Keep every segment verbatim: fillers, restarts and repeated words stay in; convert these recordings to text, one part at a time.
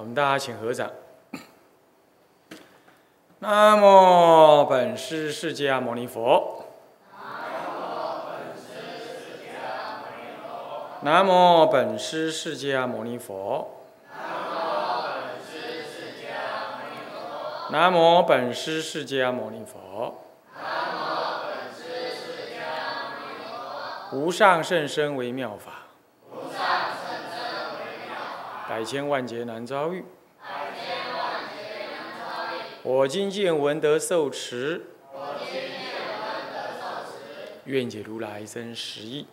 我们大家请合掌。南无本师释迦牟尼佛。南无本师释迦牟尼佛。南无本师释迦牟尼佛。无上甚深微妙法。百千万劫难遭遇，我今见闻得受持，愿解如来真实义。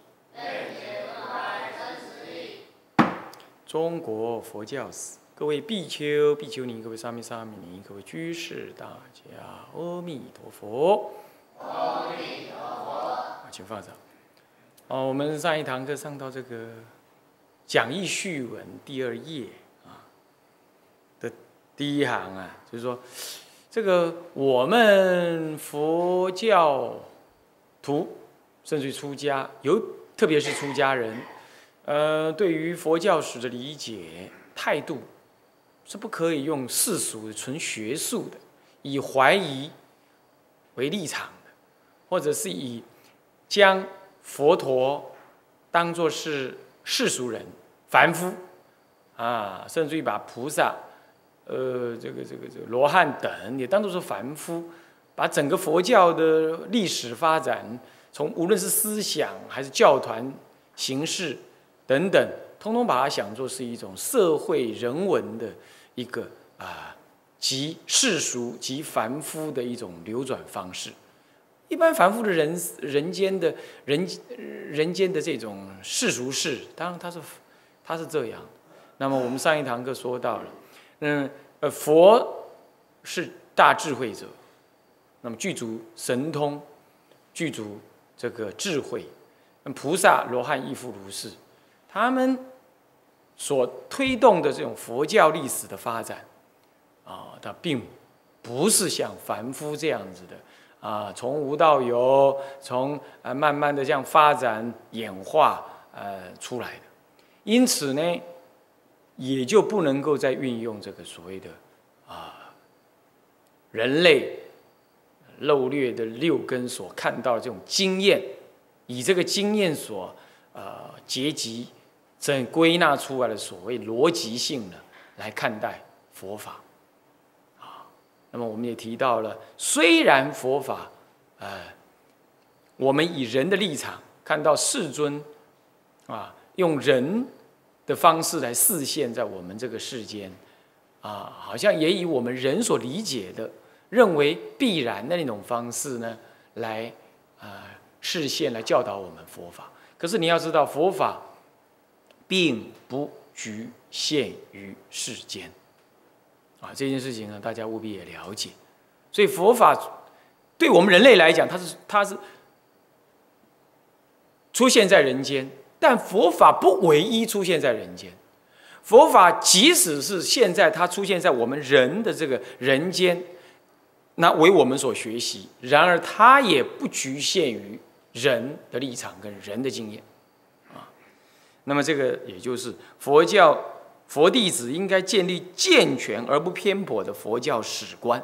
中国佛教史，各位比丘、比丘尼，各位沙弥、沙弥尼，各位居士，大家阿弥陀佛。阿弥陀佛。请放掌。哦，我们上一堂课上到这个讲义序文第二页啊的第一行啊，就是说，这个我们佛教徒，甚至于出家，有特别是出家人，呃，对于佛教史的理解态度，是不可以用世俗的、纯学术的，以怀疑为立场的，或者是以将佛陀当作是世俗人。凡夫啊，甚至于把菩萨、呃，这个这个这个罗汉等也当作是凡夫，把整个佛教的历史发展，从无论是思想还是教团形式等等，通通把它想作是一种社会人文的一个啊，极世俗极凡夫的一种流转方式。一般凡夫的人人间的人人间的这种世俗事，当然它是。他是这样，那么我们上一堂课说到了，嗯，呃，佛是大智慧者，那么具足神通，具足这个智慧，菩萨、罗汉亦复如是，他们所推动的这种佛教历史的发展，啊，它并不是像凡夫这样子的啊，从无到有，从呃慢慢的这样发展演化呃出来的。因此呢，也就不能够再运用这个所谓的啊人类漏略的六根所看到的这种经验，以这个经验所呃结集、整归纳出来的所谓逻辑性呢来看待佛法啊。那么我们也提到了，虽然佛法呃我们以人的立场看到世尊啊。用人的方式来示现在我们这个世间，啊，好像也以我们人所理解的、认为必然的那种方式呢，来啊示现、来教导我们佛法。可是你要知道，佛法并不局限于世间，啊，这件事情呢，大家务必也了解。所以佛法对我们人类来讲，它是它是出现在人间。但佛法不唯一出现在人间，佛法即使是现在它出现在我们人的这个人间，那为我们所学习。然而，它也不局限于人的立场跟人的经验，啊。那么，这个也就是佛教佛弟子应该建立健全而不偏颇的佛教史观。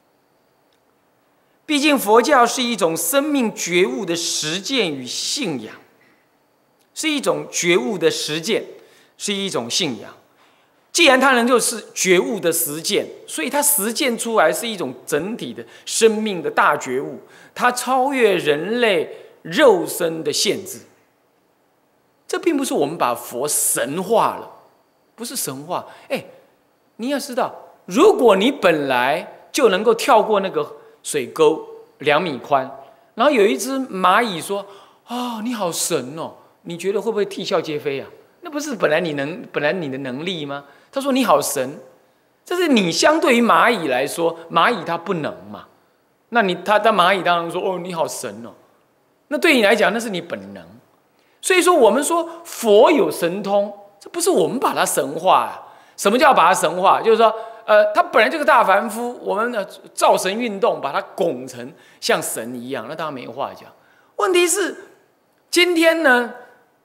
毕竟，佛教是一种生命觉悟的实践与信仰。是一种觉悟的实践，是一种信仰。既然它能够是觉悟的实践，所以它实践出来是一种整体的生命的大觉悟，它超越人类肉身的限制。这并不是我们把佛神化了，不是神化。哎，你要知道，如果你本来就能够跳过那个水沟两米宽，然后有一只蚂蚁说：“啊、哦，你好神哦！”你觉得会不会啼笑皆非啊？那不是本来你能本来你的能力吗？他说你好神，这是你相对于蚂蚁来说，蚂蚁它不能嘛。那你他当蚂蚁当然说哦你好神哦，那对你来讲那是你本能。所以说我们说佛有神通，这不是我们把它神化啊。什么叫把它神化？就是说呃他本来就是大凡夫，我们的造神运动把它拱成像神一样，那当然没话讲。问题是今天呢？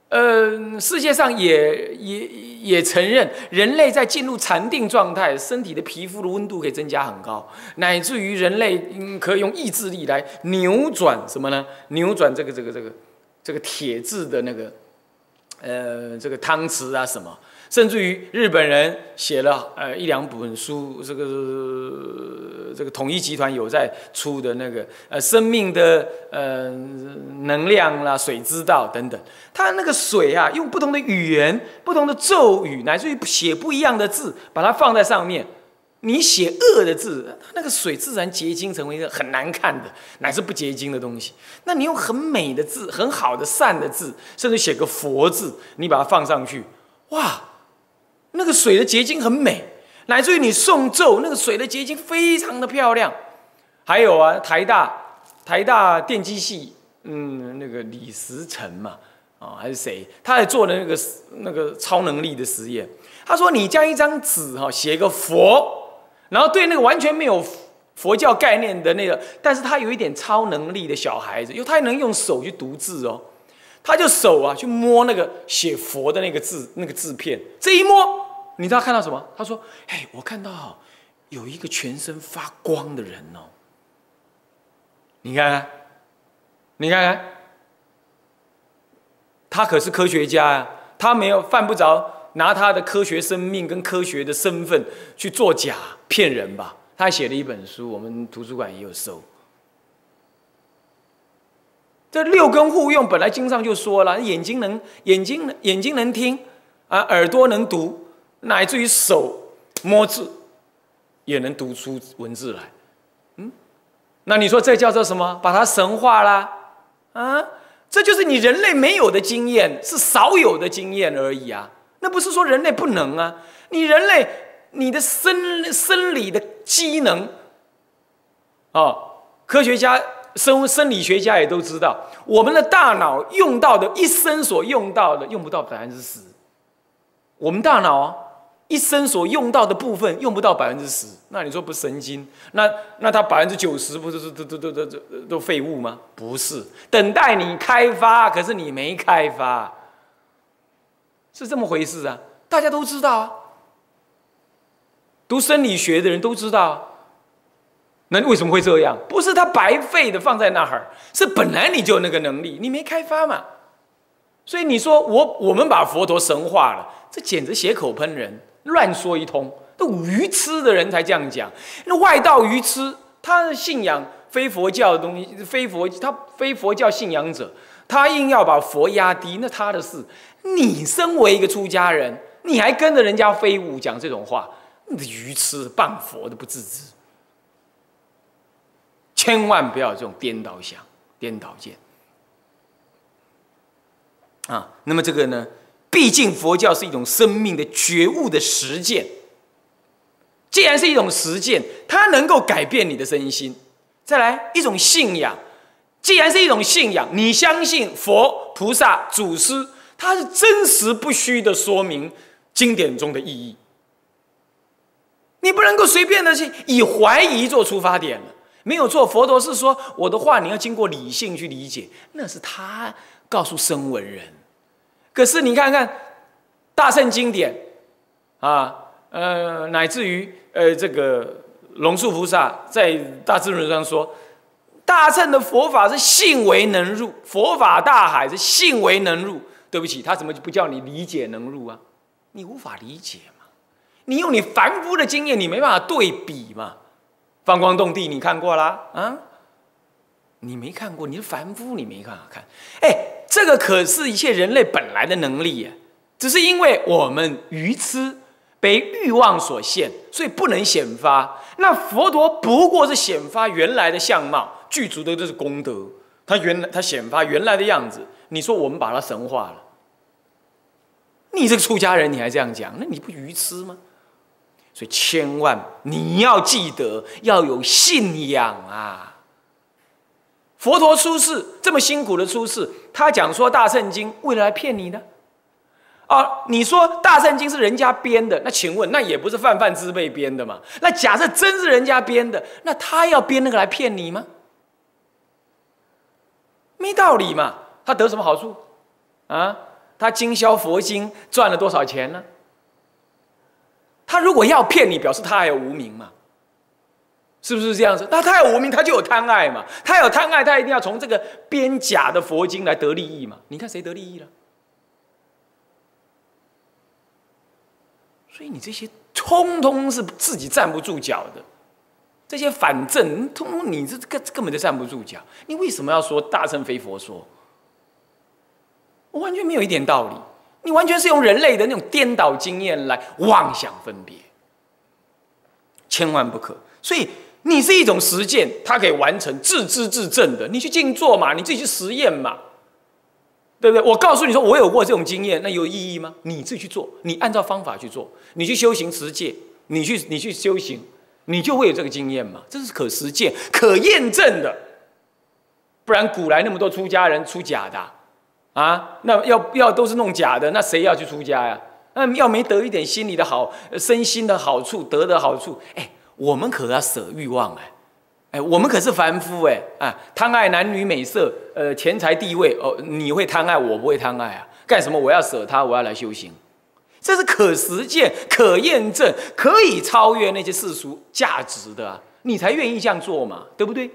呃，世界上也也也承认，人类在进入禅定状态，身体的皮肤的温度可以增加很高，乃至于人类嗯可以用意志力来扭转什么呢？扭转这个这个这个这个铁质的那个呃这个汤匙啊什么。甚至于日本人写了呃一两本书，这个这个统一集团有在出的那个呃生命的呃能量啦、水之道等等，它那个水啊，用不同的语言、不同的咒语，乃至于写不一样的字，把它放在上面。你写恶的字，那个水自然结晶成为一个很难看的，乃至不结晶的东西。那你用很美的字、很好的善的字，甚至写个佛字，你把它放上去，哇！那个水的结晶很美，乃至于你诵咒，那个水的结晶非常的漂亮。还有啊，台大台大电机系，嗯，那个李时成嘛，啊、哦、还是谁，他在做的那个那个超能力的实验。他说，你将一张纸哈写个佛，然后对那个完全没有佛教概念的那个，但是他有一点超能力的小孩子，因为他能用手去读字哦。他就手啊去摸那个写佛的那个字那个字片，这一摸，你知道看到什么？他说：“哎，我看到有一个全身发光的人哦，你看看，你看看，他可是科学家啊，他没有犯不着拿他的科学生命跟科学的身份去作假骗人吧？他还写了一本书，我们图书馆也有收。”这六根互用，本来经上就说了，眼睛能眼睛眼睛能听啊，耳朵能读，乃至于手摸字也能读出文字来。嗯，那你说这叫做什么？把它神化啦？啊，这就是你人类没有的经验，是少有的经验而已啊。那不是说人类不能啊，你人类你的生生理的机能，哦，科学家。生生理学家也都知道，我们的大脑用到的一生所用到的用不到百分之十，我们大脑啊一生所用到的部分用不到百分之十，那你说不神经？那那它百分之九十不是都都都都都都废物吗？不是，等待你开发，可是你没开发，是这么回事啊！大家都知道啊，读生理学的人都知道啊。那为什么会这样？不是他白费的放在那儿，是本来你就有那个能力，你没开发嘛。所以你说我我们把佛陀神化了，这简直血口喷人，乱说一通。都愚痴的人才这样讲。那外道愚痴，他的信仰非佛教的东西，非佛他非佛教信仰者，他硬要把佛压低，那他的事。你身为一个出家人，你还跟着人家飞舞讲这种话，你的愚痴谤佛的不自知。千万不要有这种颠倒想、颠倒见啊！那么这个呢，毕竟佛教是一种生命的觉悟的实践。既然是一种实践，它能够改变你的身心。再来一种信仰，既然是一种信仰，你相信佛、菩萨、祖师，它是真实不虚的说明经典中的意义。你不能够随便的去以怀疑做出发点了。没有错，佛陀是说我的话你要经过理性去理解，那是他告诉声闻人。可是你看看大乘经典啊，呃，乃至于呃这个龙树菩萨在大智论上说，大乘的佛法是信为能入，佛法大海是信为能入。对不起，他怎么不叫你理解能入啊？你无法理解嘛，你用你凡夫的经验，你没办法对比嘛。放光动地你看过啦啊？你没看过，你是凡夫，你没办法看。哎，这个可是一切人类本来的能力耶，只是因为我们愚痴，被欲望所限，所以不能显发。那佛陀不过是显发原来的相貌，具足的就是功德。他原来他显发原来的样子，你说我们把它神化了，你这个出家人你还这样讲，那你不愚痴吗？所以千万你要记得要有信仰啊！佛陀出世这么辛苦的出世，他讲说大乘经为了来骗你的啊！你说大乘经是人家编的，那请问那也不是泛泛之辈编的嘛？那假设真是人家编的，那他要编那个来骗你吗？没道理嘛！他得什么好处啊？ 他经销佛经赚了多少钱呢？他如果要骗你，表示他还有无明嘛，是不是这样子？那他有无明，他就有贪爱嘛。他有贪爱，他一定要从这个编假的佛经来得利益嘛。你看谁得利益了？所以你这些通通是自己站不住脚的，这些反正通通你这根根本就站不住脚。你为什么要说大乘非佛说？完全没有一点道理。你完全是用人类的那种颠倒经验来妄想分别，千万不可。所以你是一种实践，它可以完成自知自证的。你去静坐嘛，你自己去实验嘛，对不对？我告诉你说，我有过这种经验，那有意义吗？你自己去做，你按照方法去做，你去修行持戒，你去你去修行，你就会有这个经验嘛。这是可实践、可验证的。不然古来那么多出家人出假的啊。啊，那要要都是弄假的，那谁要去出家呀？那要没得一点心理的好、身心的好处、得的好处，哎，我们可要舍欲望哎，哎，我们可是凡夫哎，啊，贪爱男女美色，呃，钱财地位哦，你会贪爱，我不会贪爱啊，干什么？我要舍它，我要来修行，这是可实践、可验证、可以超越那些世俗价值的啊，你才愿意这样做嘛，对不对？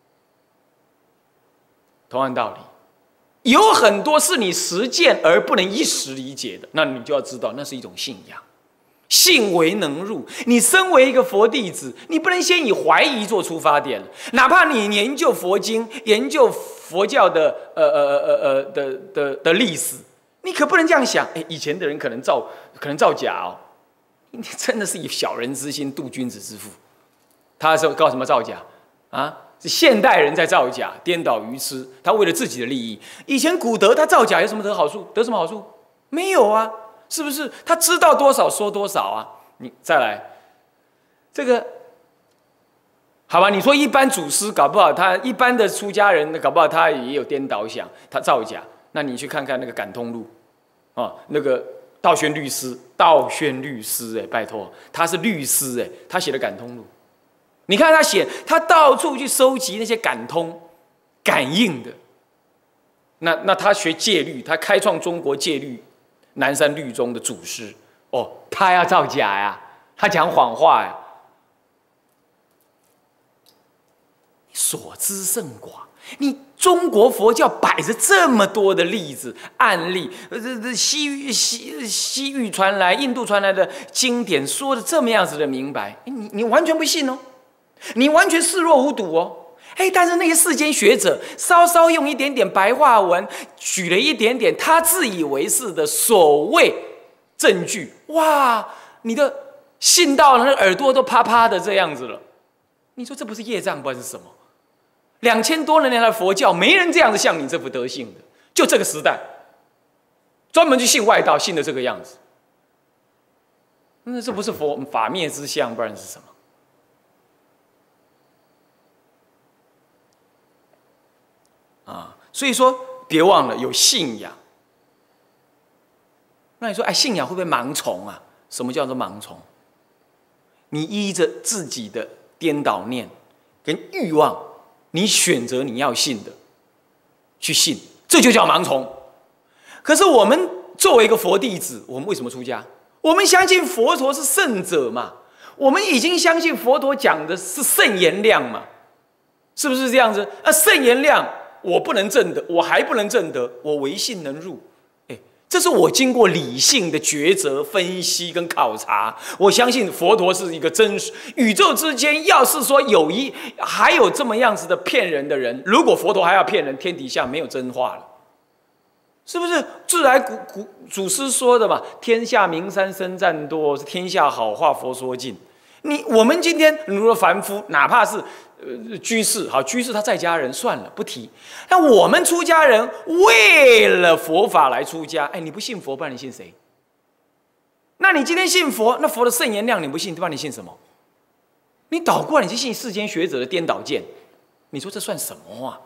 同样道理。有很多是你实践而不能一时理解的，那你就要知道，那是一种信仰。信为能入，你身为一个佛弟子，你不能先以怀疑做出发点，哪怕你研究佛经、研究佛教的呃呃呃呃的的的历史，你可不能这样想。哎，以前的人可能造可能造假哦，你真的是以小人之心度君子之腹。他说告什么造假啊？是现代人在造假，颠倒愚痴。他为了自己的利益。以前古德他造假有什么得好处？得什么好处？没有啊，是不是？他知道多少说多少啊。你再来，这个好吧？你说一般祖师搞不好他一般的出家人搞不好他也有颠倒想，他造假。那你去看看那个感通录啊，那个道宣律师，道宣律师哎，拜托，他是律师哎，他写的感通录。你看他写，他到处去收集那些感通、感应的。那那他学戒律，他开创中国戒律南山律宗的祖师。哦，他要造假呀，他讲谎话呀。所知甚寡，你中国佛教摆着这么多的例子案例，呃，这这西域西西域传来、印度传来的经典说的这么样子的明白，你你完全不信哦。你完全视若无睹哦，哎，但是那些世间学者稍稍用一点点白话文，举了一点点他自以为是的所谓证据，哇，你的信到了，那耳朵都啪啪的这样子了。你说这不是业障，不然是什么？两千多年来的佛教，没人这样子像你这副德性的，就这个时代，专门去信外道，信的这个样子，那这不是佛法灭之相，不然是什么？啊，所以说别忘了有信仰。那你说，哎，信仰会不会盲从啊？什么叫做盲从？你依着自己的颠倒念跟欲望，你选择你要信的去信，这就叫盲从。可是我们作为一个佛弟子，我们为什么出家？我们相信佛陀是圣者嘛，我们已经相信佛陀讲的是圣言量嘛，是不是这样子？那圣言量。我不能证得，我还不能证得，我唯信能入。哎，这是我经过理性的抉择、分析跟考察，我相信佛陀是一个真实。宇宙之间，要是说有一还有这么样子的骗人的人，如果佛陀还要骗人，天底下没有真话了，是不是？自来古古祖师说的嘛，天下名山僧赞多，是天下好话佛说尽。你我们今天如果凡夫，哪怕是呃居士，好居士他在家人算了不提，那我们出家人为了佛法来出家，哎，你不信佛，不然你信谁？那你今天信佛，那佛的圣言量你不信，不然你信什么？你倒过来你去信世间学者的颠倒见，你说这算什么啊？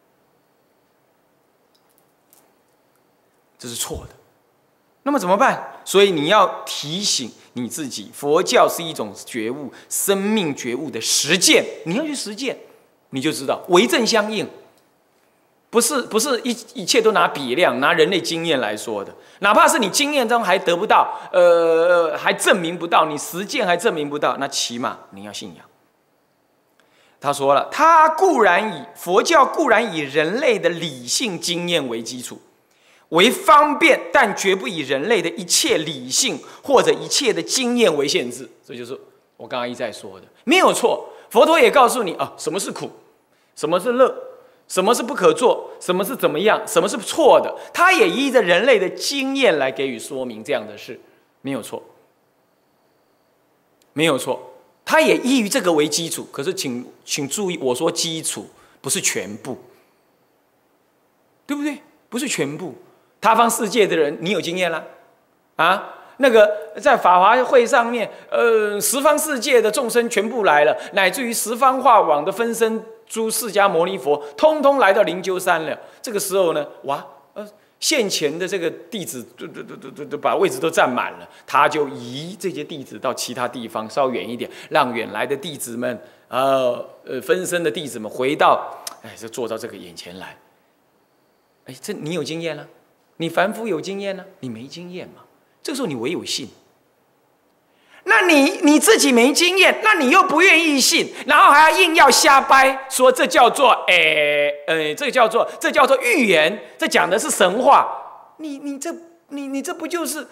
这是错的。那么怎么办？所以你要提醒你自己，佛教是一种觉悟，生命觉悟的实践，你要去实践，你就知道为正相应。 不是不是一一切都拿比量、拿人类经验来说的，哪怕是你经验中还得不到，呃，还证明不到，你实践还证明不到，那起码你要信仰。他说了，他固然以佛教固然以人类的理性经验为基础，为方便，但绝不以人类的一切理性或者一切的经验为限制。这就是我刚刚一再说的，没有错。佛陀也告诉你啊，什么是苦，什么是乐。什么是不可做？什么是怎么样？什么是错的？他也依着人类的经验来给予说明这样的事，没有错，没有错。他也依于这个为基础。可是请请注意，我说基础不是全部，对不对？不是全部。他方世界的人，你有经验啦，啊？那个在法华会上面，呃，十方世界的众生全部来了，乃至于十方化网的分身诸释迦牟尼佛，通通来到灵鹫山了。这个时候呢，哇，呃，现前的这个弟子都都都都都把位置都占满了，他就移这些弟子到其他地方稍远一点，让远来的弟子们，呃呃，分身的弟子们回到，哎，就坐到这个眼前来。哎，这你有经验了，你凡夫有经验了，你没经验嘛？这个时候你唯有信。那你你自己没经验，那你又不愿意信，然后还要硬要瞎掰，说这叫做诶呃，这叫做这叫做预言，这讲的是神话。你你这你你这不就是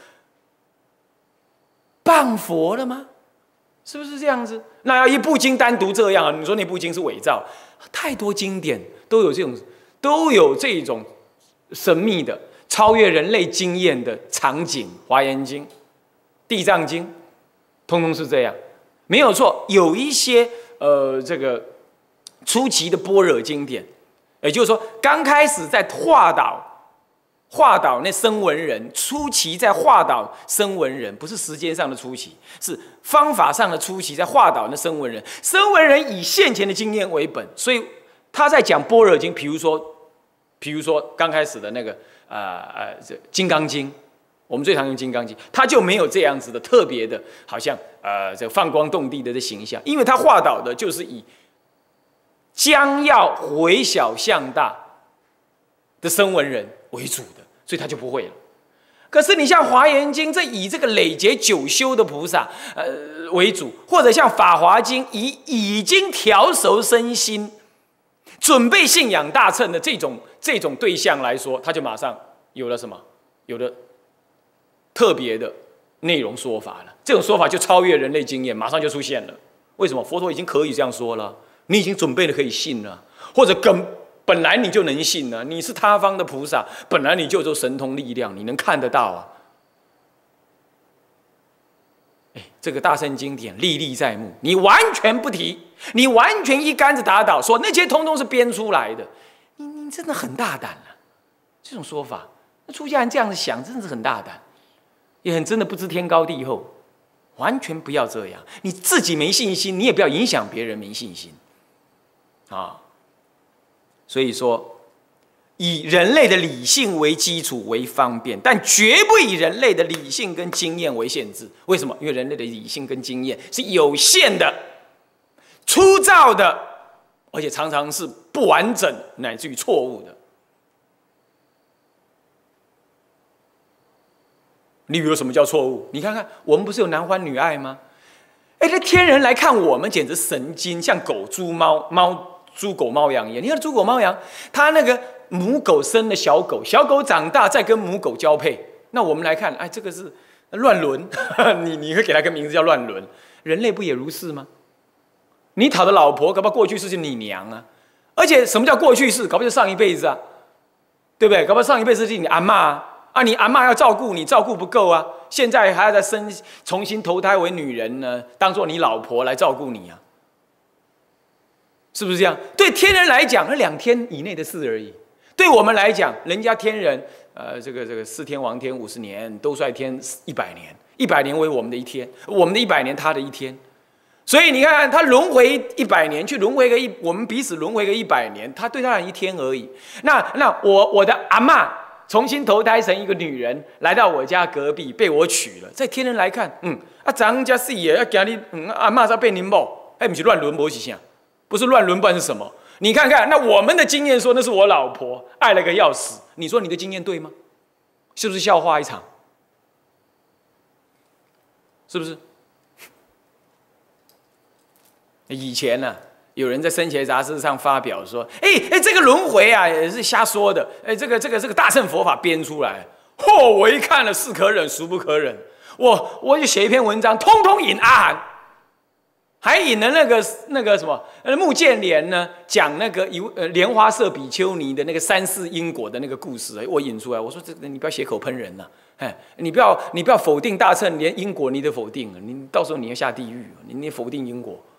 谤佛了吗？是不是这样子？那要一部经单独这样啊？你说那部经是伪造？太多经典都有这种都有这种神秘的超越人类经验的场景，《华严经》《地藏经》。通通是这样，没有错。有一些呃，这个初期的般若经典，也就是说，刚开始在化导、化导那声闻人，初期在化导声闻人，不是时间上的初期，是方法上的初期，在化导那声闻人。声闻人以现前的经验为本，所以他在讲般若经，比如说，比如说刚开始的那个呃呃这《金刚经》。我们最常用《金刚经》，它就没有这样子的特别的，好像呃这个放光动地的这形象，因为它化导的就是以将要回小向大的声闻人为主的，所以他就不会了。可是你像《华严经》，这以这个累劫久修的菩萨呃为主，或者像《法华经》，以已经调熟身心、准备信仰大乘的这种这种对象来说，他就马上有了什么？有了特别的内容说法了，这种说法就超越人类经验，马上就出现了。为什么？佛陀已经可以这样说了，你已经准备了可以信了，或者根本来你就能信了，你是他方的菩萨，本来你就有神通力量，你能看得到啊。哎，这个大乘经典历历在目，你完全不提，你完全一竿子打倒，说那些通通是编出来的，你你真的很大胆了、啊。这种说法，那出家人这样子想，真的是很大胆。也很真的不知天高地厚，完全不要这样。你自己没信心，你也不要影响别人没信心啊。所以说，以人类的理性为基础为方便，但绝不以人类的理性跟经验为限制。为什么？因为人类的理性跟经验是有限的、粗糙的，而且常常是不完整乃至于错误的。例如什么叫错误？你看看，我们不是有男欢女爱吗？哎，这天人来看我们，简直神经，像狗、猪、猫、猫、猪、狗、猫、羊一样。你看猪、狗、猫、羊，它那个母狗生了小狗，小狗长大再跟母狗交配，那我们来看，哎，这个是乱伦，你你会给它个名字叫乱伦。人类不也如是吗？你讨的老婆，搞不好过去式是你娘啊。而且什么叫过去式？搞不好就上一辈子啊，对不对？搞不好上一辈子是你阿嬷啊。啊，你阿嬷要照顾你，照顾不够啊！现在还要再生，重新投胎为女人呢，当做你老婆来照顾你啊，是不是这样？对天人来讲，那两天以内的事而已；对我们来讲，人家天人，呃，这个这个四天王天五十年，兜率天一百年，一百年为我们的一天，我们的一百年，他的一天。所以你看，他轮回一百年，去轮回个一，我们彼此轮回个一百年，他对他人一天而已。那那我我的阿嬷。重新投胎成一个女人，来到我家隔壁，被我娶了。在天人来看，嗯，啊，咱家是也要给你，嗯，阿嬷才被您某，哎，不是乱伦，不是啥，不是乱伦，不然是什么？ 你看看，那我们的经验说那是我老婆，爱了个要死。你说你的经验对吗？是不是笑话一场？是不是？以前呢、啊，有人在《生前杂志》上发表说：“哎哎，这个轮回啊，也是瞎说的。哎，这个这个这个大乘佛法编出来。”嚯！我一看了，是可忍，孰不可忍。我我就写一篇文章，通通引阿含，还引了那个那个什么，呃，穆建连呢讲那个一呃莲花色比丘尼的那个三世因果的那个故事，我引出来。我说这个你不要血口喷人呐、啊，哎，你不要你不要否定大乘，连因果你得否定，你到时候你要下地狱，你你否定因果。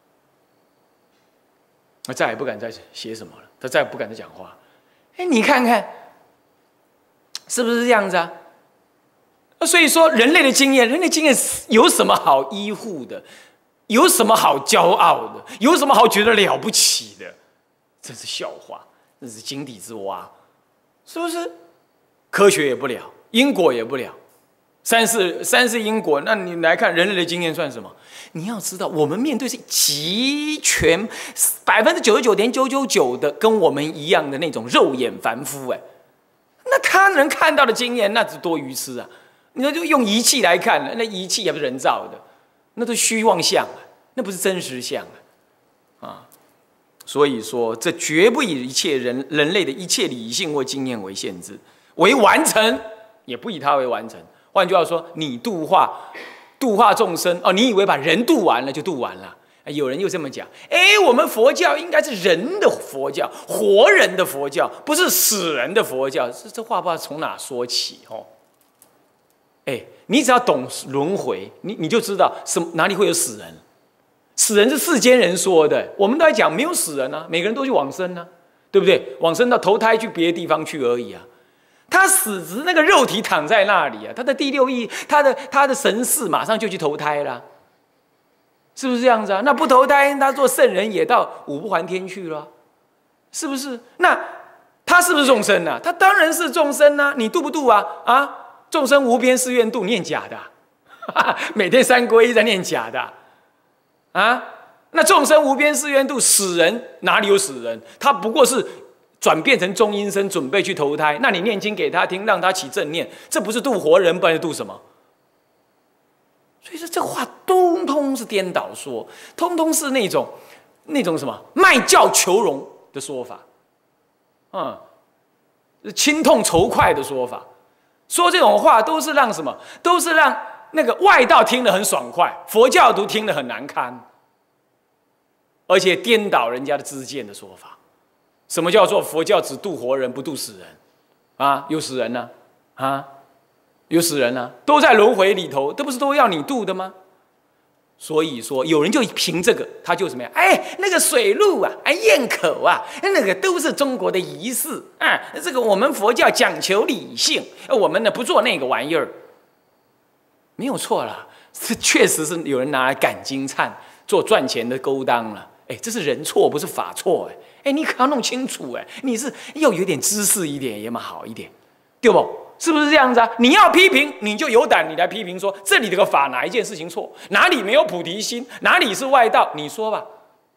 他再也不敢再写什么了，他再也不敢再讲话。哎，你看看，是不是这样子啊？所以说，人类的经验，人类经验有什么好依附的？有什么好骄傲的？有什么好觉得了不起的？真是笑话，真是井底之蛙，是不是？科学也不了，因果也不了，三世三世因果，那你来看人类的经验算什么？你要知道，我们面对是极全百分之九十九点九九九的跟我们一样的那种肉眼凡夫，哎，那他能看到的经验，那是多愚痴啊！你说就用仪器来看，那仪器也不是人造的，那都虚妄相啊，那不是真实相啊！啊，所以说，这绝不以一切人人类的一切理性或经验为限制，为完成，也不以它为完成。换句话说，你度化度化众生哦，你以为把人度完了就度完了？有人又这么讲，哎，我们佛教应该是人的佛教，活人的佛教，不是死人的佛教。这这话不知道从哪说起哦。哎，你只要懂轮回，你你就知道什么哪里会有死人。死人是世间人说的，我们都在讲没有死人啊，每个人都去往生啊，对不对？往生到投胎去别的地方去而已啊。他死只是那个肉体躺在那里啊，他的第六意，他的他的神识马上就去投胎了。是不是这样子啊？那不投胎，他做圣人也到五不还天去了，是不是？那他是不是众生啊？他当然是众生啊！你度不度啊？啊，众生无边誓愿度，念假的、啊，每天三皈依在念假的、啊，啊？那众生无边誓愿度，死人哪里有死人？他不过是转变成中阴身，准备去投胎。那你念经给他听，让他起正念，这不是度活人，不然是度什么？所以说这话通通是颠倒说，通通是那种那种什么卖教求荣的说法，嗯，轻痛仇快的说法。说这种话都是让什么？都是让那个外道听得很爽快，佛教徒听得很难堪，而且颠倒人家的知见的说法。什么叫做佛教只度活人不度死人？啊，有死人呢、啊？啊？有死人啊，都在轮回里头，这不是都要你度的吗？所以说，有人就凭这个，他就什么呀？哎，那个水路啊，哎，堰口啊，那个都是中国的仪式啊。这个我们佛教讲求理性，我们呢不做那个玩意儿，没有错啦。这确实是有人拿来赶经忏，做赚钱的勾当了。哎，这是人错，不是法错。哎，哎，你可要弄清楚。哎，你是要有点知识一点，也嘛好一点，对不？是不是这样子啊？你要批评，你就有胆，你来批评说这里这个法哪一件事情错，哪里没有菩提心，哪里是外道，你说吧，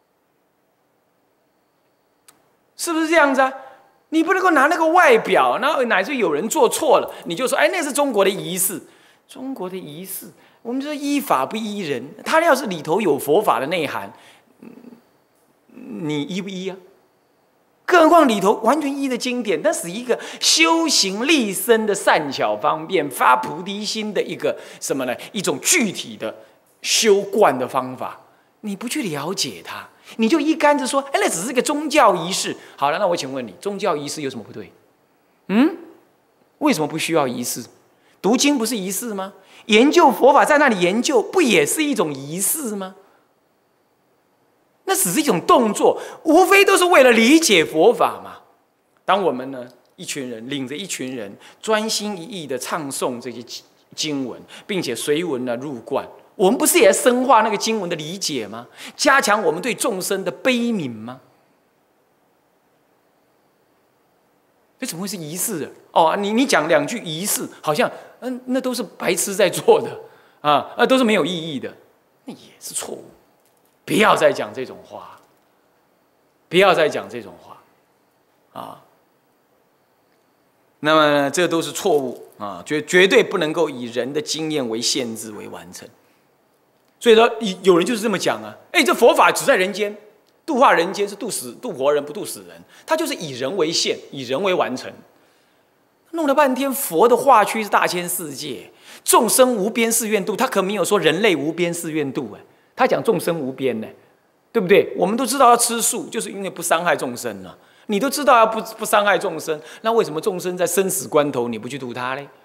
是不是这样子啊？你不能够拿那个外表，然后乃至有人做错了，你就说，哎，那是中国的仪式，中国的仪式，我们说依法不依人，他要是里头有佛法的内涵，你依不依啊？更何况里头完全依的经典，那是一个修行立身的善巧方便、发菩提心的一个什么呢？一种具体的修观的方法。你不去了解它，你就一竿子说，哎，那只是个宗教仪式。好了，那我请问你，宗教仪式有什么不对？嗯，为什么不需要仪式？读经不是仪式吗？研究佛法在那里研究，不也是一种仪式吗？那只是一种动作，无非都是为了理解佛法嘛。当我们呢，一群人领着一群人，专心一意的唱诵这些经文，并且随文呢入观，我们不是也在深化那个经文的理解吗？加强我们对众生的悲悯吗？这怎么会是仪式的？哦，你你讲两句仪式，好像嗯，那都是白痴在做的啊，那都是没有意义的，那也是错误。不要再讲这种话， 不要再讲这种话啊。那么这都是错误啊，绝绝对不能够以人的经验为限制为完成。所以说，有人就是这么讲啊，哎，这佛法只在人间，度化人间是度死度活人，不度死人，他就是以人为限，以人为完成。弄了半天，佛的化区是大千世界，众生无边誓愿度，他可没有说人类无边誓愿度，哎，他讲众生无边呢，对不对？我们都知道要吃素，就是因为不伤害众生啊。你都知道要不不伤害众生，那为什么众生在生死关头你不去度他呢？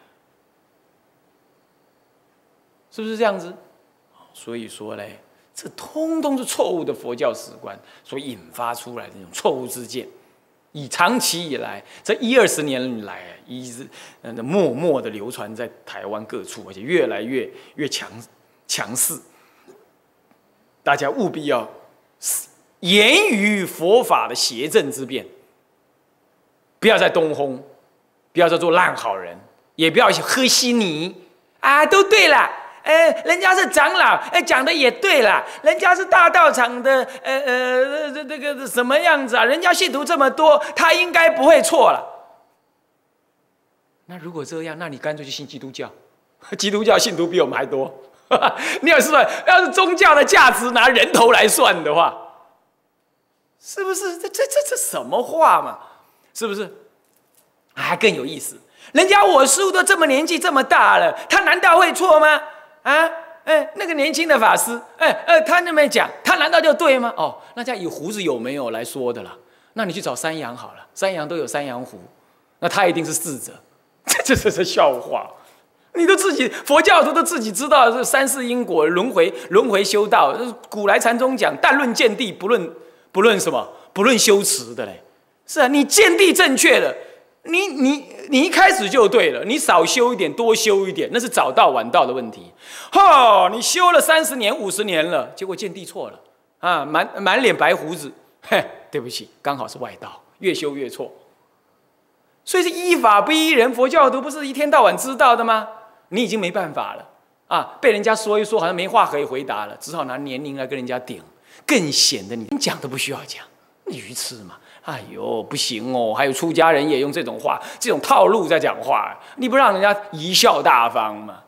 是不是这样子？所以说嘞，这通通是错误的佛教史观所引发出来的那种错误之见。以长期以来，这一二十年来，一直呃默默的流传在台湾各处，而且越来越越强强势。大家务必要严于佛法的邪正之辩，不要再东轰，不要再做烂好人，也不要喝稀泥啊，都对了。哎，人家是长老，哎，讲的也对啦。人家是大道场的，呃呃，这这个什么样子啊？人家信徒这么多，他应该不会错了。那如果这样，那你干脆去信基督教，基督教信徒比我们还多。你要是说，要是宗教的价值拿人头来算的话，是不是？这这这这什么话嘛？是不是？还更有意思。人家我师父都这么年纪这么大了，他难道会错吗？啊，哎，那个年轻的法师，哎哎，他那么讲，他难道就对吗？哦，那这样以胡子有没有来说的啦？那你去找山羊好了，山羊都有山羊胡，那他一定是智者，这这是笑话。你都自己佛教徒都自己知道这三世因果轮回轮回修道，古来禅宗讲，但论见地，不论不论什么，不论修持的嘞。是啊，你见地正确了。你你你一开始就对了，你少修一点，多修一点，那是早到晚到的问题。哦，你修了三十年、五十年了，结果见地错了啊，满满脸白胡子，嘿，对不起，刚好是外道，越修越错。所以是依法不依人，佛教徒不是一天到晚知道的吗？你已经没办法了啊，被人家说一说，好像没话可以回答了，只好拿年龄来跟人家顶，更显得你讲都不需要讲，愚痴嘛。哎呦，不行哦！还有出家人也用这种话、这种套路在讲话，你不让人家贻笑大方吗？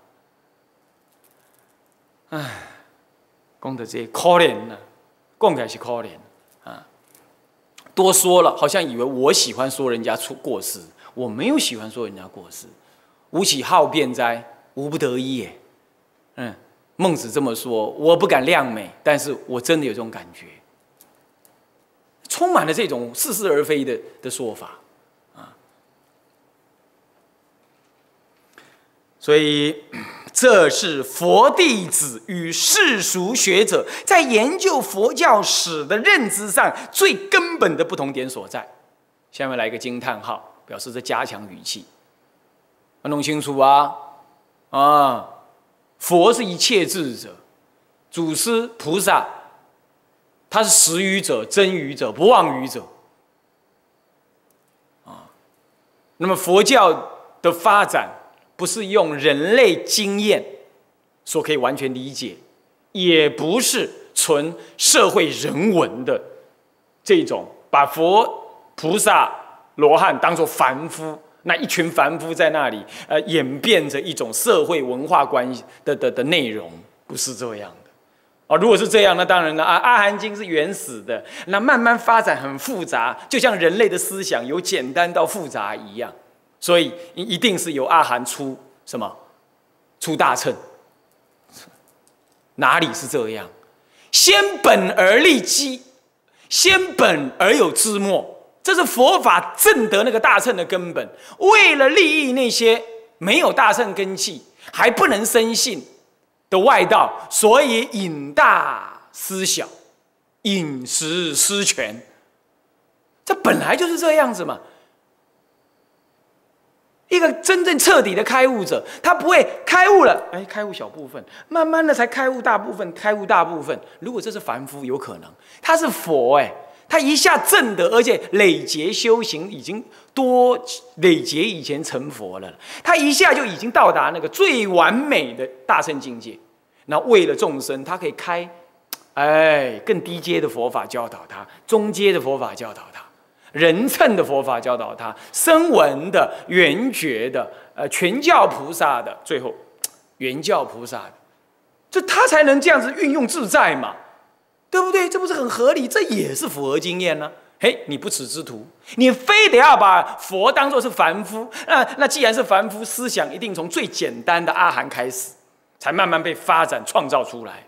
哎，讲的这可怜呐，讲起来是可怜啊。多说了，好像以为我喜欢说人家出过失，我没有喜欢说人家过失。吾岂好辩哉？无不得已也。嗯，孟子这么说，我不敢亮美，但是我真的有这种感觉。充满了这种似是而非的的说法，啊，所以这是佛弟子与世俗学者在研究佛教史的认知上最根本的不同点所在。下面来一个惊叹号，表示这加强语气，要弄清楚啊啊！佛是一切智者，祖师菩萨。他是实语者、真语者、不妄语者，啊，那么佛教的发展不是用人类经验所可以完全理解，也不是纯社会人文的这种把佛菩萨、罗汉当作凡夫，那一群凡夫在那里呃演变着一种社会文化关系的的的内容，不是这样的。哦，如果是这样，那当然了啊，《阿含经》是原始的，那慢慢发展很复杂，就像人类的思想由简单到复杂一样，所以一定是由阿含出什么出大乘，哪里是这样？先本而立基，先本而有枝末，这是佛法证得那个大乘的根本。为了利益那些没有大乘根器还不能生信的外道，所以引大失小，引实失全。这本来就是这样子嘛。一个真正彻底的开悟者，他不会开悟了，哎，开悟小部分，慢慢的才开悟大部分，开悟大部分。如果这是凡夫，有可能；他是佛，哎，他一下证得，而且累劫修行已经多累劫以前成佛了，他一下就已经到达那个最完美的大乘境界。那为了众生，他可以开哎，更低阶的佛法教导他，中阶的佛法教导他，人称的佛法教导他，声闻的、缘觉的、呃全教菩萨的，最后原教菩萨的，这他才能这样子运用自在嘛，对不对？这不是很合理？这也是符合经验呢、啊。嘿，你不耻之徒，你非得要把佛当作是凡夫，那那既然是凡夫，思想一定从最简单的阿含开始，才慢慢被发展创造出来。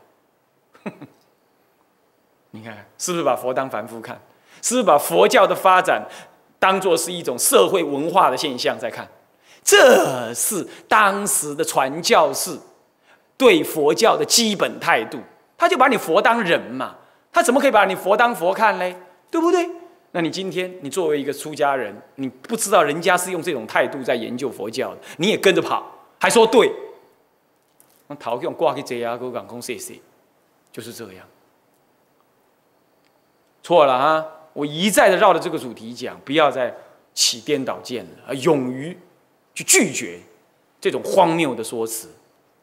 你看，是不是把佛当凡夫看？是不是把佛教的发展当作是一种社会文化的现象在看？这是当时的传教士对佛教的基本态度。他就把你佛当人嘛，他怎么可以把你佛当佛看嘞？对不对？那你今天你作为一个出家人，你不知道人家是用这种态度在研究佛教的，你也跟着跑，还说对？那头用挂去这啊，给我讲空谢谢，就是这样。错了啊！我一再的绕着这个主题讲，不要再起颠倒见了，而勇于去拒绝这种荒谬的说辞。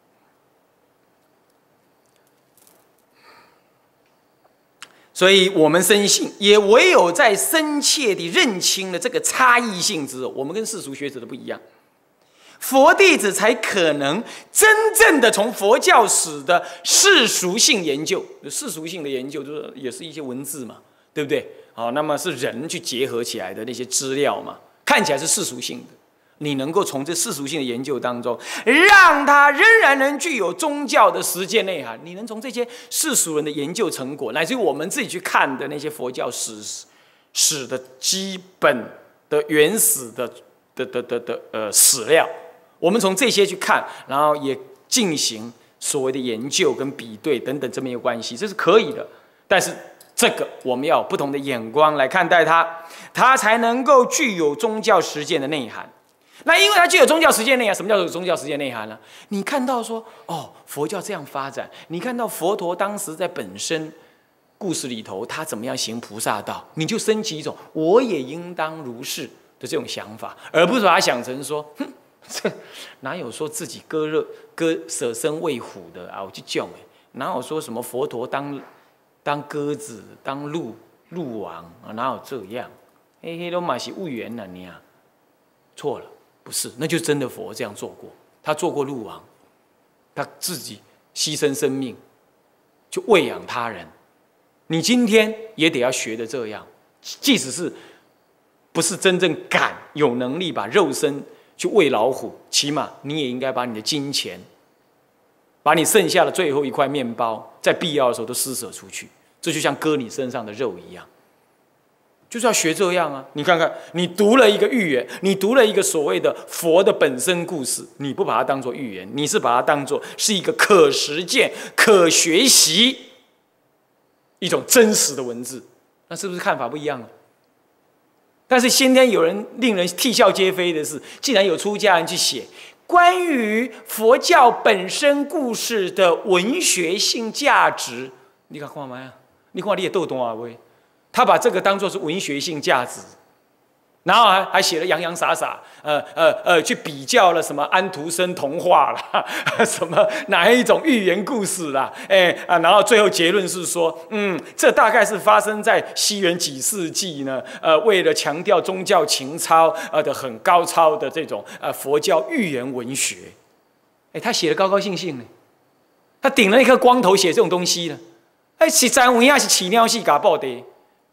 所以我们深信，也唯有在深切地认清了这个差异性之后，我们跟世俗学者的不一样，佛弟子才可能真正的从佛教史的世俗性研究，世俗性的研究就是也是一些文字嘛，对不对？好，那么是人去结合起来的那些资料嘛，看起来是世俗性的。你能够从这世俗性的研究当中，让它仍然能具有宗教的实践内涵。你能从这些世俗人的研究成果，乃至于我们自己去看的那些佛教史史的基本的原始的的的的的呃史料，我们从这些去看，然后也进行所谓的研究跟比对等等这么一个关系，这是可以的。但是这个我们要有不同的眼光来看待它，它才能够具有宗教实践的内涵。那因为它具有宗教实践内涵，什么叫做宗教实践内涵呢？你看到说，哦，佛教这样发展，你看到佛陀当时在本身故事里头，他怎么样行菩萨道，你就升起一种我也应当如是的这种想法，而不是把它想成说，哼，这哪有说自己割肉割舍身喂虎的啊？我去叫哎，哪有说什么佛陀当当鸽子当鹿鹿王啊？哪有这样？嘿嘿，都嘛是误缘了你啊，错了。不是，那就真的佛这样做过。他做过鹿王，他自己牺牲生命，去喂养他人。你今天也得要学的这样，即使是不是真正敢有能力把肉身去喂老虎，起码你也应该把你的金钱，把你剩下的最后一块面包，在必要的时候都施舍出去。这就像割你身上的肉一样。就是要学这样啊！你看看，你读了一个寓言，你读了一个所谓的佛的本身故事，你不把它当作寓言，你是把它当作是一个可实践、可学习一种真实的文字，那是不是看法不一样了？但是今天有人令人啼笑皆非的是，竟然有出家人去写关于佛教本身故事的文学性价值，你看看嘛呀？你看你也逗懂啊喂？他把这个当作是文学性价值，然后还还写了洋洋洒洒，呃呃呃，去比较了什么安徒生童话啦，什么哪一种寓言故事啦，哎啊，然后最后结论是说，嗯，这大概是发生在西元几世纪呢？呃，为了强调宗教情操，呃的很高超的这种呃佛教寓言文学，哎，他写的高高兴兴呢，他顶了一颗光头写这种东西呢，哎，实在有影是饲鸟死假报的。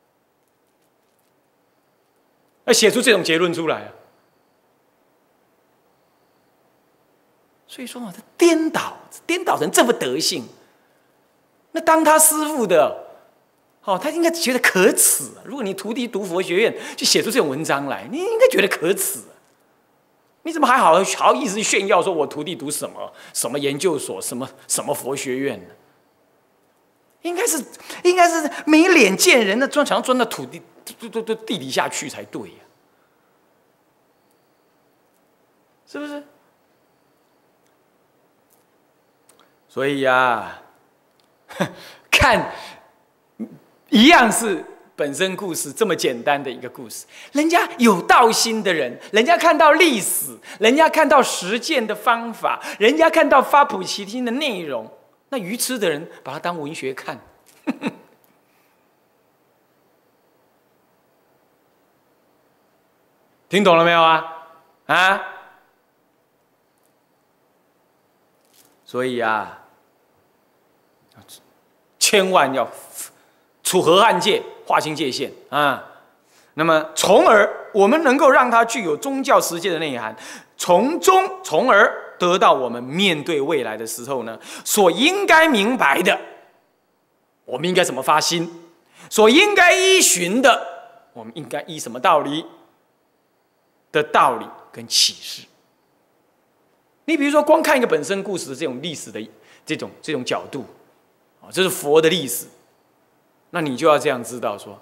要写出这种结论出来啊！所以说嘛，他颠倒，颠倒成这副德性。那当他师父的，哦，他应该觉得可耻、啊。如果你徒弟读佛学院，就写出这种文章来，你应该觉得可耻、啊。你怎么还好好意思炫耀说我徒弟读什么什么研究所，什么什么佛学院呢？应该是应该是没脸见人的，钻想要钻到土地。都都都地底下去才对呀、啊，是不是？所以呀、啊，看一样是本身故事这么简单的一个故事，人家有道心的人，人家看到历史，人家看到实践的方法，人家看到发菩提心的内容，那愚痴的人把它当文学看。 听懂了没有啊？啊？所以啊，千万要处河汉界，划清界限啊。那么，从而我们能够让它具有宗教实践的内涵，从中从而得到我们面对未来的时候呢，所应该明白的，我们应该怎么发心；所应该依循的，我们应该依什么道理的道理跟启示。你比如说，光看一个本身故事的这种历史的这种这种角度，啊，这是佛的历史，那你就要这样知道说。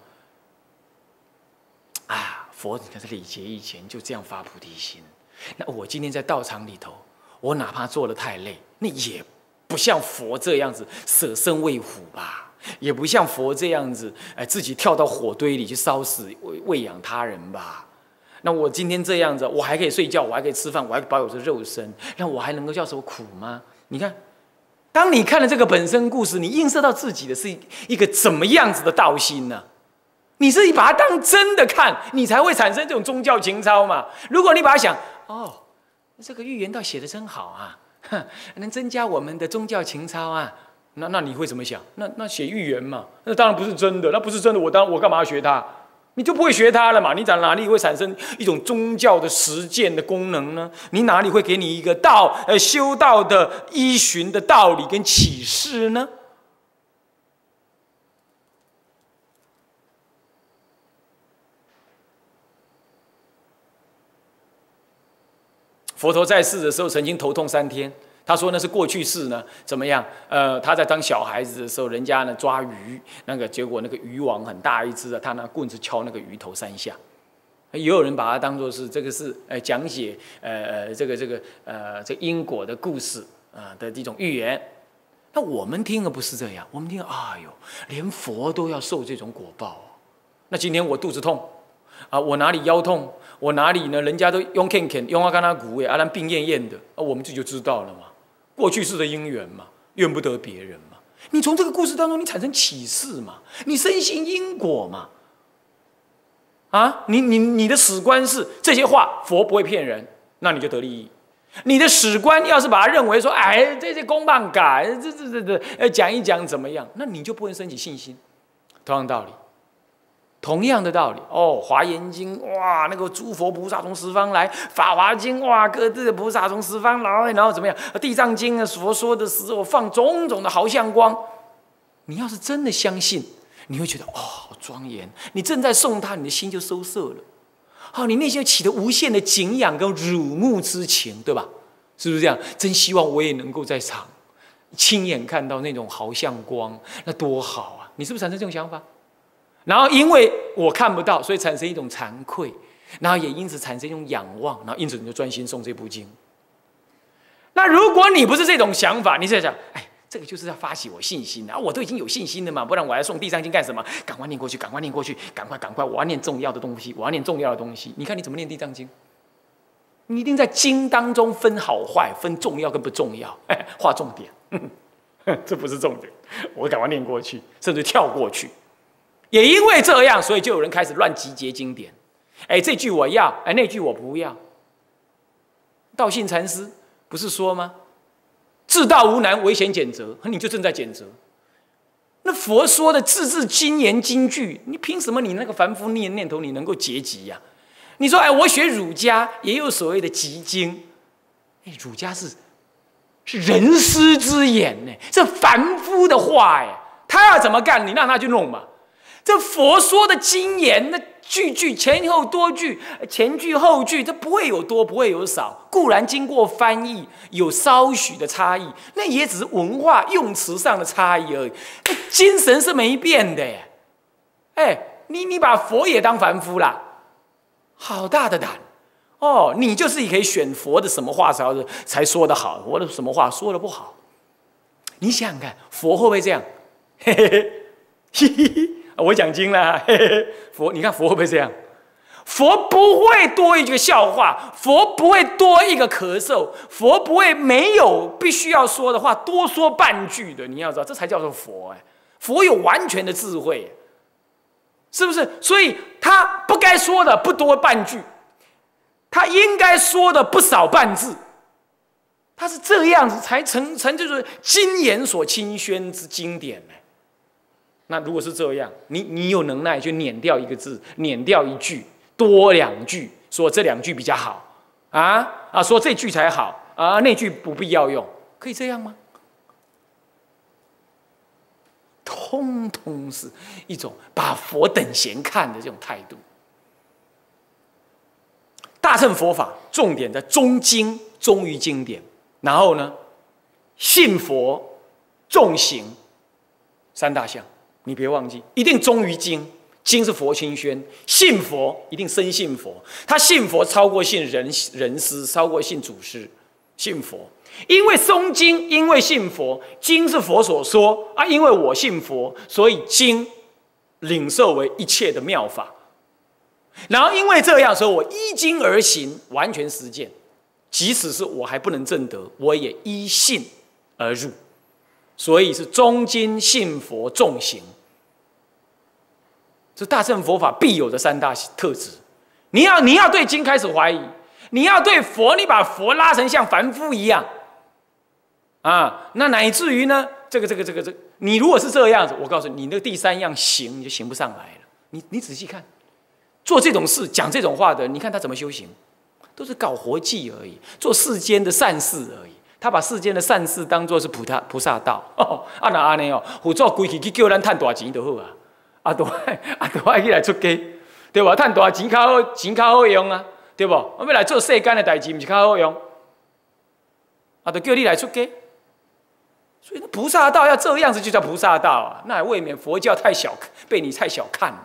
啊，佛你看在礼节以前就这样发菩提心，那我今天在道场里头，我哪怕做得太累，那也不像佛这样子舍身喂虎吧，也不像佛这样子，哎，自己跳到火堆里去烧死喂喂养他人吧。那我今天这样子，我还可以睡觉，我还可以吃饭，我还保有着肉身，那我还能够叫受苦吗？你看，当你看了这个本身故事，你映射到自己的是一个怎么样子的道心呢？你是把它当真的看，你才会产生这种宗教情操嘛。如果你把它想，哦，这个寓言倒写得真好啊，能增加我们的宗教情操啊，那那你会怎么想？那那写寓言嘛，那当然不是真的，那不是真的，我当我干嘛要学它？你就不会学它了嘛？你在哪里会产生一种宗教的实践的功能呢？你哪里会给你一个道呃修道的依循的道理跟启示呢？佛陀在世的时候，曾经头痛三天。他说那是过去式呢，怎么样？呃，他在当小孩子的时候，人家呢抓鱼，那个结果那个渔网很大一只啊，他拿棍子敲那个鱼头三下。也有人把它当作是这个是呃讲解呃呃这个这个呃这因果的故事啊、呃、的一种寓言。那我们听的不是这样，我们听，哎呦，连佛都要受这种果报哦。那今天我肚子痛啊，我哪里腰痛？我哪里呢？人家都用 Ken Ken 用阿甘那古诶，阿兰病恹恹的，啊，我们自己就知道了嘛。过去式的因缘嘛，怨不得别人嘛。你从这个故事当中，你产生启示嘛，你深信因果嘛。啊，你你你的史观是这些话，佛不会骗人，那你就得利益。你的史观要是把它认为说，哎，这些公办改，这这这这，呃，讲一讲怎么样，那你就不能升起信心。同样道理。同样的道理哦，《华严经》哇，那个诸佛菩萨从十方来；《法华经》哇，各自的菩萨从十方来，然后怎么样？《地藏经》啊，佛说的时候放种种的好相光。你要是真的相信，你会觉得哦，好庄严。你正在诵它，你的心就收摄了。好、哦，你内心就起了无限的敬仰跟辱慕之情，对吧？是不是这样？真希望我也能够在场亲眼看到那种好相光，那多好啊！你是不是产生这种想法？然后因为我看不到，所以产生一种惭愧，然后也因此产生一种仰望，然后因此你就专心诵这部经。那如果你不是这种想法，你是在想，哎，这个就是要发起我信心啊，我都已经有信心了嘛，不然我还诵地藏经干什么？赶快念过去，赶快念过去，赶快赶快，我要念重要的东西，我要念重要的东西。你看你怎么念地藏经？你一定在经当中分好坏，分重要跟不重要，哎，划重点。呵呵，这不是重点，我赶快念过去，甚至跳过去。也因为这样，所以就有人开始乱集结经典。哎，这句我要，哎，那句我不要。道信禅师不是说吗？至道无难，唯嫌简择。你就正在简择。那佛说的字字金言金句，你凭什么你那个凡夫念念头你能够结集呀、啊？你说，哎，我学儒家也有所谓的集经。哎，儒家是是人师之言呢，是凡夫的话哎，他要怎么干，你让他去弄嘛。这佛说的经言，那句句前后多句，前句后句，这不会有多，不会有少。固然经过翻译，有稍许的差异，那也只是文化用词上的差异而已。精神是没变的耶。哎，你你把佛也当凡夫啦，好大的胆哦！你就是也可以选佛的什么话才才说得好，佛的什么话说得不好。你想想看，佛会不会这样？嘿嘿嘿，嘿嘿嘿。我讲经了，嘿嘿，佛，你看佛会不会这样？佛不会多一个笑话，佛不会多一个咳嗽，佛不会没有必须要说的话多说半句的。你要知道，这才叫做佛哎！佛有完全的智慧，是不是？所以他不该说的不多半句， 他应该说的不少半字。他是这样子才成成就是经言所亲宣之经典呢。那如果是这样，你你有能耐就撵掉一个字，撵掉一句，多两句，说这两句比较好啊啊，说这句才好啊，那句不必要用，可以这样吗？通通是一种把佛等闲看的这种态度。大乘佛法重点在忠经，忠于经典，然后呢，信佛，重行，三大项，你别忘记，一定忠于经，经是佛亲宣，信佛一定深信佛，他信佛超过信人人师，超过信祖师，信佛。因为诵经，因为信佛，经是佛所说啊。因为我信佛，所以经领受为一切的妙法。然后因为这样，所以我依经而行，完全实践。即使是我还不能证得，我也依信而入。所以是忠经信佛重行，这大乘佛法必有的三大特质。你要你要对经开始怀疑，你要对佛，你把佛拉成像凡夫一样。啊，那乃至于呢，这个这个这个这个，你如果是这样子，我告诉你，你那个第三样行，你就行不上来了。你你仔细看，做这种事、讲这种话的人，你看他怎么修行，都是搞活计而已，做世间的善事而已。他把世间的善事当作是菩萨菩萨道。哦，啊那安尼哦，辅助规矩去叫咱赚大钱就好啊。啊，都爱啊都爱起来出家，对吧？赚大钱较好，钱较好用啊，对不？我要来做世间的代志，不是较好用？啊，就叫你来出家。所以菩萨道要这样子就叫菩萨道啊，那还未免佛教太小，被你太小看了。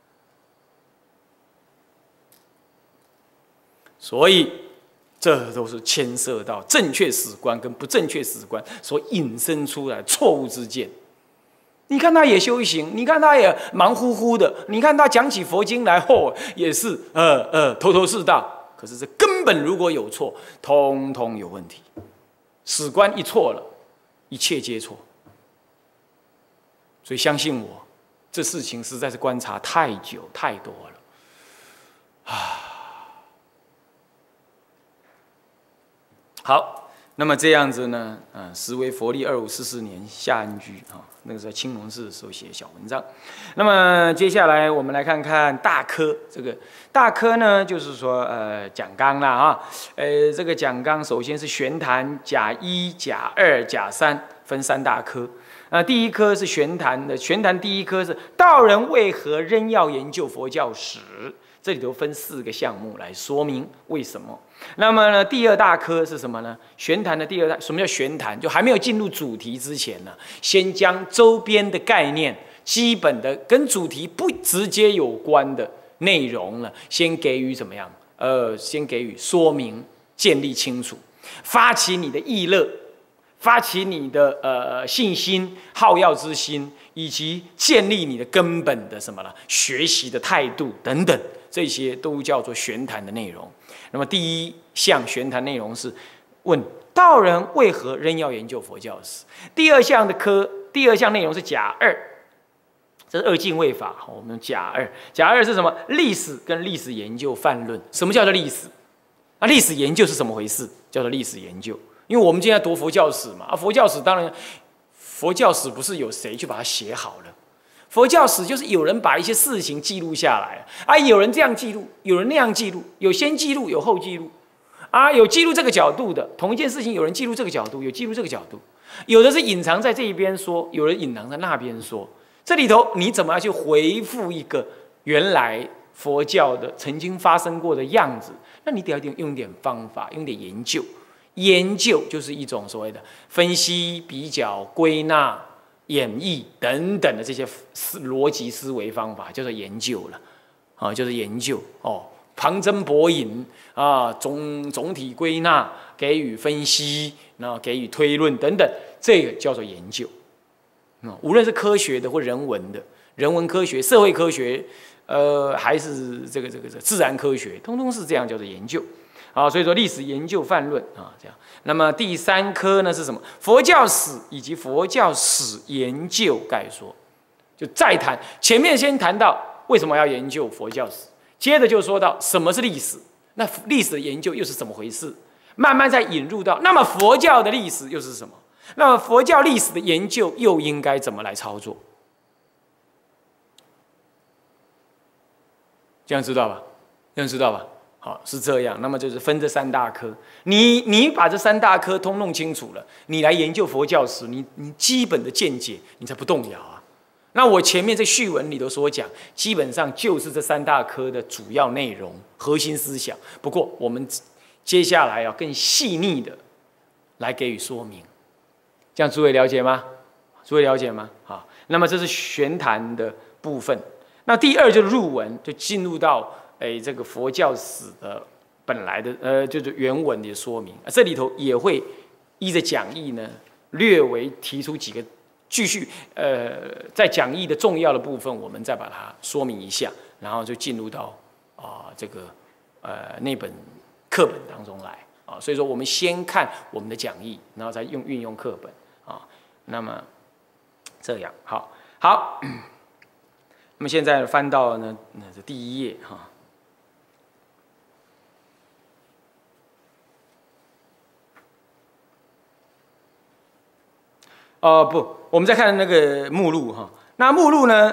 所以这都是牵涉到正确史观跟不正确史观所引申出来错误之见。你看他也修行，你看他也忙乎乎的，你看他讲起佛经来后也是呃呃头头是道，可是这根本如果有错，通通有问题。史观一错了，一切皆错。所以相信我，这事情实在是观察太久太多了啊。好，那么这样子呢，啊，时为佛历二五四四年夏安居啊，那个时候青龙寺的时候写小文章。那么接下来我们来看看大科，这个大科呢，就是说呃讲纲啦啊，呃这个讲纲首先是玄谈甲一、甲二、甲三，分三大科。啊，第一科是玄谈的，玄谈第一科是道人为何仍要研究佛教史，这里头分四个项目来说明为什么。那么呢，第二大科是什么呢？玄谈的第二大，什么叫玄谈？就还没有进入主题之前呢，先将周边的概念、基本的跟主题不直接有关的内容呢，先给予怎么样？呃，先给予说明，建立清楚，发起你的意乐，发起你的呃信心、好药之心，以及建立你的根本的什么呢？学习的态度等等，这些都叫做玄谈的内容。那么第一项玄谈内容是问道人为何仍要研究佛教史。第二项的科，第二项内容是甲二，这是二进位法。我们甲二，甲二是什么？历史跟历史研究泛论。什么叫做历史？啊，历史研究是怎么回事？叫做历史研究。因为我们今天读佛教史嘛，啊，佛教史当然，佛教史不是有谁去把它写好了。佛教史就是有人把一些事情记录下来啊，有人这样记录，有人那样记录，有先记录，有后记录，啊，有记录这个角度的，同一件事情有人记录这个角度，有记录这个角度，有的是隐藏在这一边说，有人隐藏在那边说，这里头你怎么样去回复一个原来佛教的曾经发生过的样子？那你得要用点方法，用点研究，研究就是一种所谓的分析、比较、归纳、演绎等等的这些逻辑思维方法，叫做研究了，啊，就是研究哦，旁征博引啊，总总体归纳，给予分析，然后给予推论等等，这个叫做研究。啊，无论是科学的或人文的，人文科学、社会科学，呃，还是这个这个这个自然科学，通通是这样叫做研究。啊，所以说历史研究泛论啊，这样。那么第三科呢是什么？佛教史以及佛教史研究概说，就再谈。前面先谈到为什么要研究佛教史，接着就说到什么是历史， 那历史的研究又是怎么回事？慢慢再引入到，那么佛教的历史又是什么？那么佛教历史的研究又应该怎么来操作？这样知道吧？这样知道吧？好，是这样。那么就是分这三大科，你你把这三大科通弄清楚了，你来研究佛教史，你你基本的见解你才不动摇啊。那我前面在序文里头所讲，基本上就是这三大科的主要内容、核心思想。不过我们接下来要更细腻的来给予说明，这样诸位了解吗？诸位了解吗？好，那么这是玄谈的部分。那第二就是入文，就进入到诶这个佛教史的本来的呃就是原文的说明。这里头也会依着讲义呢，略微提出几个。继续，呃，在讲义的重要的部分，我们再把它说明一下，然后就进入到啊、呃、这个呃那本课本当中来啊。所以说，我们先看我们的讲义，然后再用运用课本啊。那么这样，好，好。那么现在翻到呢，那这第一页哈。哦、呃、不，我们再看那个目录哈。那目录呢，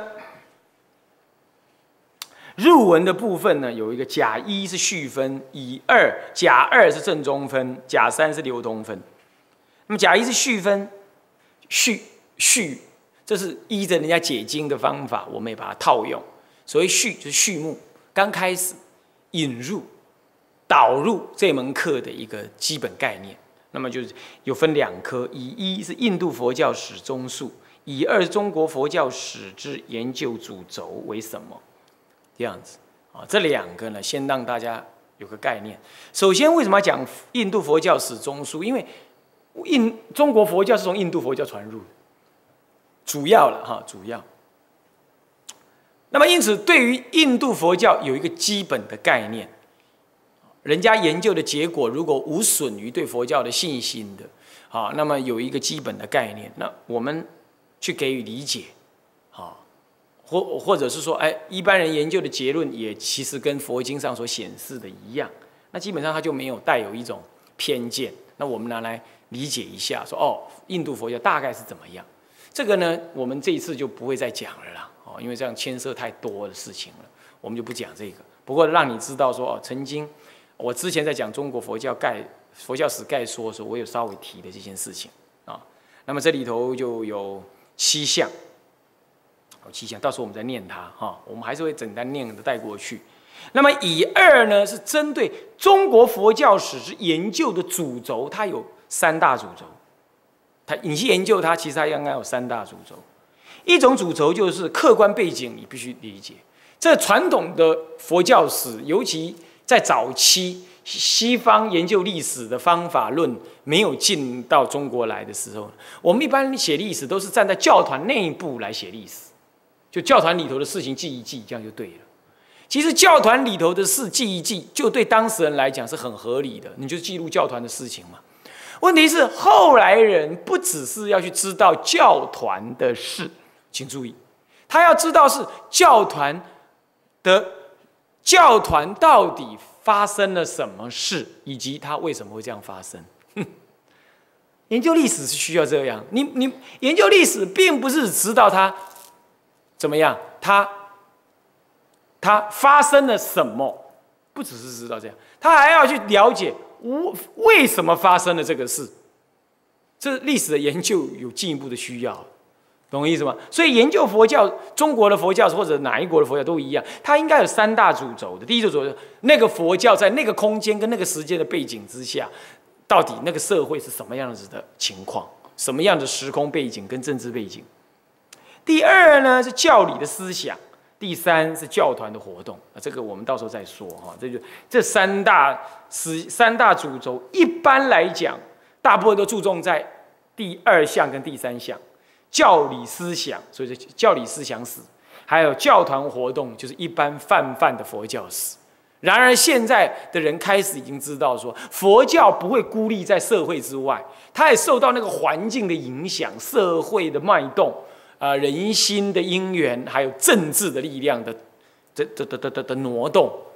入文的部分呢，有一个甲一是序分，乙二甲二是正中分，甲三是流通分。那么甲一是序分，序序，这是依着人家解经的方法，我们也把它套用。所谓序就是序幕，刚开始引入、导入这门课的一个基本概念。那么就是有分两科，乙一是印度佛教史综述，乙二是中国佛教史之研究主轴为什么？这样子啊，这两个呢，先让大家有个概念。首先，为什么要讲印度佛教史综述？因为印中国佛教是从印度佛教传入的，主要了哈，主要。那么因此，对于印度佛教有一个基本的概念。人家研究的结果如果无损于对佛教的信心的，好，那么有一个基本的概念，那我们去给予理解，好，或或者是说，哎，一般人研究的结论也其实跟佛经上所显示的一样，那基本上它就没有带有一种偏见。那我们拿来理解一下，说哦，印度佛教大概是怎么样？这个呢，我们这一次就不会再讲了啦，哦，因为这样牵涉太多的事情了，我们就不讲这个。不过让你知道说，哦，曾经。我之前在讲中国佛教概佛教史概说的时候，我有稍微提的这件事情啊。那么这里头就有七项，有七项，到时候我们再念它哈。我们还是会简单念的带过去。那么乙二呢，是针对中国佛教史之研究的主轴，它有三大主轴。它你去研究它，其实它应该有三大主轴。一种主轴就是客观背景，你必须理解。这传统的佛教史，尤其在早期，西方研究历史的方法论没有进到中国来的时候，我们一般写历史都是站在教团内部来写历史，就教团里头的事情记一记，这样就对了。其实教团里头的事记一记，就对当事人来讲是很合理的，你就记录教团的事情嘛。问题是后来人不只是要去知道教团的事，请注意，他要知道是教团的。教团到底发生了什么事，以及它为什么会这样发生？研究历史是需要这样。你你研究历史，并不是知道它怎么样，它它发生了什么，不只是知道这样，他还要去了解为什么发生了这个事。这历史的研究有进一步的需要。懂我意思吗？所以研究佛教，中国的佛教或者哪一国的佛教都一样，它应该有三大主轴的。第一个主轴，那个佛教在那个空间跟那个时间的背景之下，到底那个社会是什么样子的情况，什么样的时空背景跟政治背景。第二呢是教理的思想，第三是教团的活动。这个我们到时候再说哈。这就这三大思三大主轴，一般来讲，大部分都注重在第二项跟第三项。教理思想，所以说教理思想史，还有教团活动，就是一般泛泛的佛教史。然而现在的人开始已经知道说，佛教不会孤立在社会之外，它也受到那个环境的影响、社会的脉动、啊、呃、人心的因缘，还有政治的力量的的的的的的挪动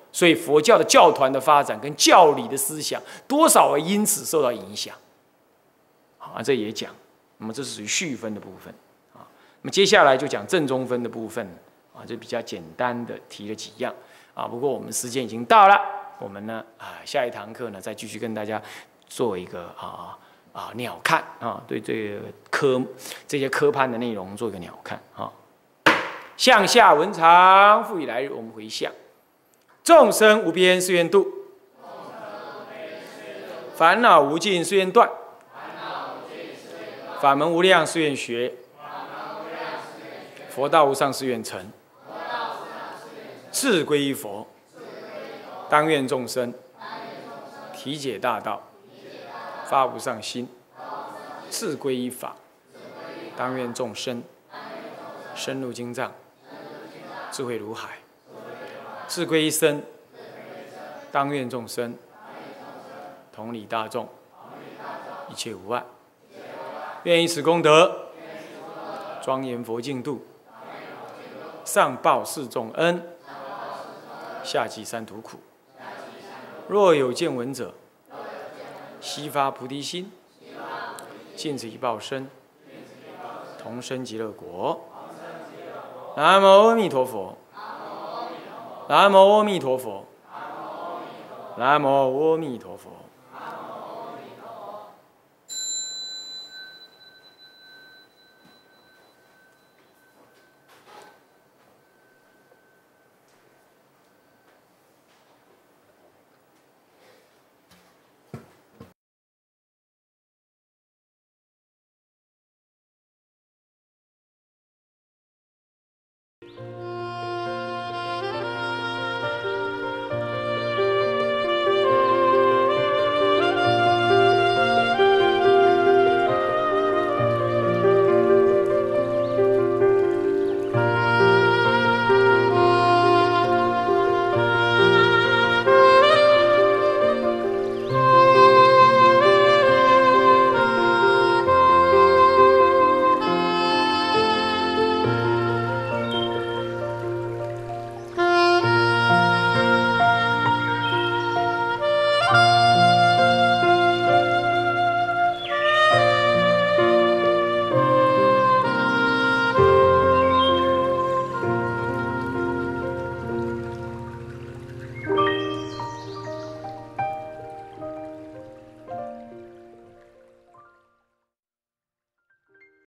所以佛教的教团的发展跟教理的思想，多少会因此受到影响。啊，这也讲，那么这是属于序分的部分啊。那么接下来就讲正中分的部分啊，就比较简单的提了几样啊。不过我们时间已经到了，我们呢啊下一堂课呢再继续跟大家做一个啊啊鸟瞰啊，对这个科这些科判的内容做一个鸟瞰啊。向下文长，复以来日我们回向。众生无边誓愿度，烦恼无尽誓愿断，法门无量誓愿学，佛道无上誓愿成。志归于佛，当愿众生体解大道，发无上心；志归于法，当愿众生深入经藏，智慧如海。志归一生，当愿众生同理大众，一切无碍。愿以此功德，庄严佛净土，上报四重恩，下济三途苦。若有见闻者，悉发菩提心，尽此一报身，同生极乐国。南无阿弥陀佛。南无阿弥陀佛，南无阿弥陀佛。